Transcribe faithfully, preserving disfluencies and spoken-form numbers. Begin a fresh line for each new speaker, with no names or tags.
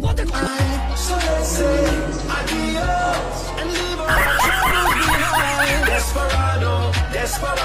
So let's say adios and leave our troubles behind. Desperado, desperado.